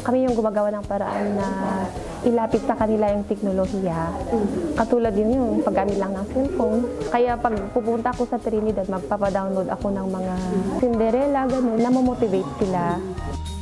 kami yung gumagawa ng paraan na ilapit sa kanila yung teknolohiya. Katulad din yung paggamit lang ng cellphone. Kaya pag pupunta ako sa Trinidad, magpapadownload ako ng mga Cinderella, ganun, na motivate sila.